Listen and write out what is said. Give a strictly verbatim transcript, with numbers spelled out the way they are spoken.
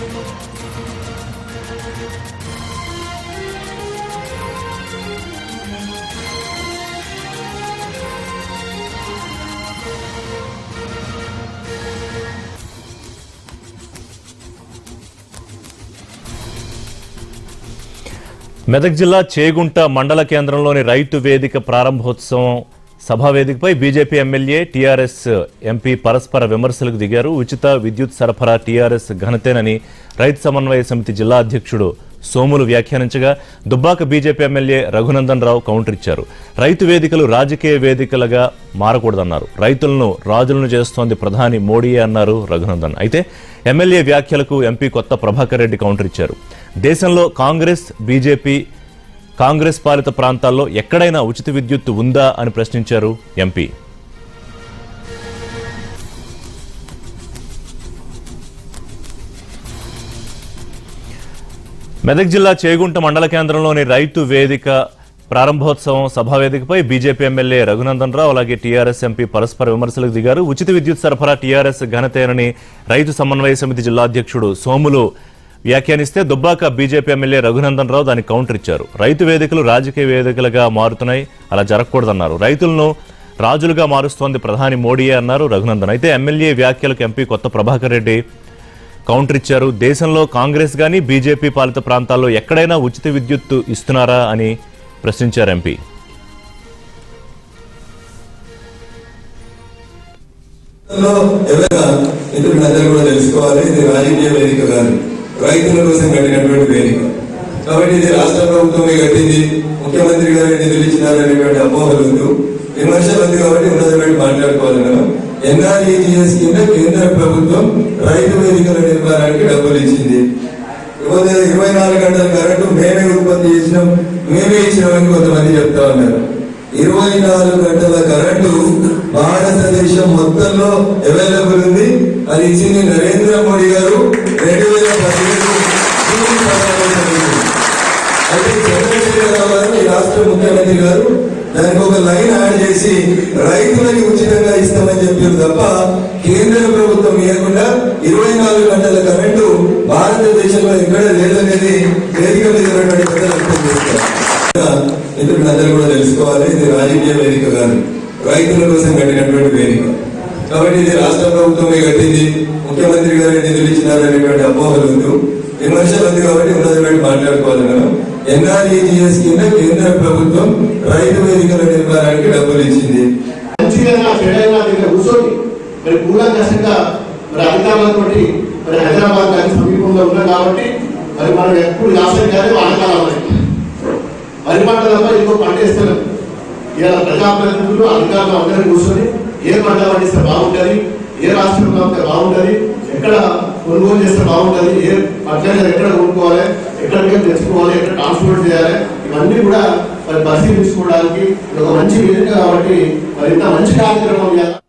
మెదక్ జిల్లా చేగుంట మండల కేంద్రంలోని రైతు వేదిక ప్రారంభోత్సవం సభా వేదికపై బీజేపీ ఎమ్మెల్యే టీఆర్ఎస్ ఎంపీ పరస్పర విమర్శలకు దిగారు. ఉచిత విద్యుత్ సరఫరా టీఆర్ఎస్ ఘనతేనని రైతు సమన్వయ సమితి జిల్లా అధ్యక్షుడు సోములు వ్యాఖ్యానించగా Dubbaka BJP MLA Raghunandan Rao counter ఇచ్చారు. రైతు వేదికలు రాజకీయ వేదికలుగా మారకూడదన్నారు. రైతులను రాజులను చేస్తోంది ప్రధాని మోడీయే అన్నారు రఘునందన్. అయితే ఎమ్మెల్యే వ్యాఖ్యలకు ఎంపీ కొత్త ప్రభాకర్ రెడ్డి కౌంటర్ ఇచ్చారు. దేశంలో కాంగ్రెస్ బీజేపీ కాంగ్రెస్ పాలిత ప్రాంతాల్లో ఎక్కడైనా ఉచిత విద్యుత్ ఉందా అని ప్రశ్నించారు ఎంపీ. మెదక్ జిల్లా చేగుంట మండల కేంద్రంలోని రైతు వేదిక ప్రారంభోత్సవం సభా వేదికపై బీజేపీ ఎమ్మెల్యే రఘునందన్ రావు అలాగే టీఆర్ఎస్ ఎంపీ పరస్పర విమర్శలకు దిగారు. ఉచిత విద్యుత్ సరఫరా టీఆర్ఎస్ ఘనతేనని రైతు సమన్వయ సమితి జిల్లా అధ్యక్షుడు సోములు వ్యాఖ్యానిస్తే దుబ్బాక బీజేపీ ఎమ్మెల్యే రఘునందన్ రావు దానికి కౌంటర్ ఇచ్చారు. రైతు వేదికలు రాజకీయ వేదికలుగా మారుతున్నాయి, అలా జరగకూడదన్నారు. రైతులను రాజులుగా మారుస్తోంది ప్రధాని మోడీయే అన్నారు రఘునందన్. అయితే ఎమ్మెల్యే వ్యాఖ్యలకు ఎంపీ కొత్త ప్రభాకర్ రెడ్డి కౌంటర్ ఇచ్చారు. దేశంలో కాంగ్రెస్ గానీ బీజేపీ పాలిత ప్రాంతాల్లో ఎక్కడైనా ఉచిత విద్యుత్ ఇస్తున్నారా అని ప్రశ్నించారు ఎంపీ. రైతుల కోసం కట్టినటువంటి వేదిక కాబట్టి ఇది రాష్ట్ర ప్రభుత్వమే కట్టింది, ముఖ్యమంత్రి గారు నిధులు ఇచ్చినారనేటువంటి అపోహలు విమర్శలు ఉంది కాబట్టి ఉన్నటువంటి మాట్లాడుకోవాలి. మనం ఎన్ఆర్ఈజీఎస్ కింద కేంద్ర ప్రభుత్వం రైతు వేదికల నిర్మాణానికి డబ్బులు ఇచ్చింది. ఇరవై నాలుగు గంటల కరెంటు మేమే ఉత్పత్తి చేసినాం, మేమే ఇచ్చినామని కొంతమంది చెప్తా ఉన్నారు. ఇరవై నాలుగు గంటల కరెంటు భారతదేశం మొత్తంలో అవైలబుల్ ఉంది. అది ఇచ్చింది నరేంద్ర మోడీ గారు రెండు వేల పదిహేడు అయితే చంద్రశేఖరరావు గారు ఈ రాష్ట్ర ముఖ్యమంత్రి గారు దానికి ఒక లైన్ యాడ్ చేసి రైతులకి ఉచితంగా ఇస్తామని చెప్పారు తప్ప కేంద్ర ప్రభుత్వం ఇవ్వకుండా ఇరవై నాలుగు గంటల కరెంటు భారతదేశంలో ఎక్కడ లేదనేది వేదిక మీద ఉన్నటువంటి ప్రజలు అర్థం చేస్తారు. అందరూ కూడా తెలుసుకోవాలి, ఇది రాజకీయ వేదిక కాదు, రైతుల కోసం కట్టినటువంటి వేదిక కాబట్టి ఇది రాష్ట్ర ప్రభుత్వమే కట్టింది, ముఖ్యమంత్రి గారు నిధులు ఇచ్చినారనేటువంటి అపోహలు విమర్శలు ఉంది కాబట్టి ఉన్నటువంటి మాట్లాడుకోవాలి. మనం ఎన్ఆర్ఈజీఎస్ కింద కేంద్ర ప్రభుత్వం రైతు వేదికల నిర్మాణానికి డబ్బులు ఇచ్చింది. కూర్చొని మరి కూలంకషంగా మరి అధికారులతో మరి హైదరాబాద్ కానీ సమీపంలో ఉన్నాం కాబట్టి మరి మనం ఎప్పుడు వ్యవసాయం కానీ వానకాలం వరి పంట తప్ప ఇంకో పంట వేస్తున్నాం. ఇలా ప్రజాప్రతినిధులు అధికారులు అందరూ కూర్చొని ఏ పంట పండిస్తే బాగుంటుంది, ఏ రాష్ట్రంలో ఉంటే బాగుంటుంది, ఎక్కడ కొనుగోలు చేస్తే బాగుంటుంది, ఏ ఫర్టిలైజర్ ఎక్కడ కొనుక్కోవాలి, ఎక్కడికి తెచ్చుకోవాలి, ఎక్కడ ట్రాన్స్పోర్ట్ చేయాలి, ఇవన్నీ కూడా మరి పరిశీలించుకోవడానికి ఒక మంచి వేదిక కాబట్టి మరి ఇంత మంచి కార్యక్రమం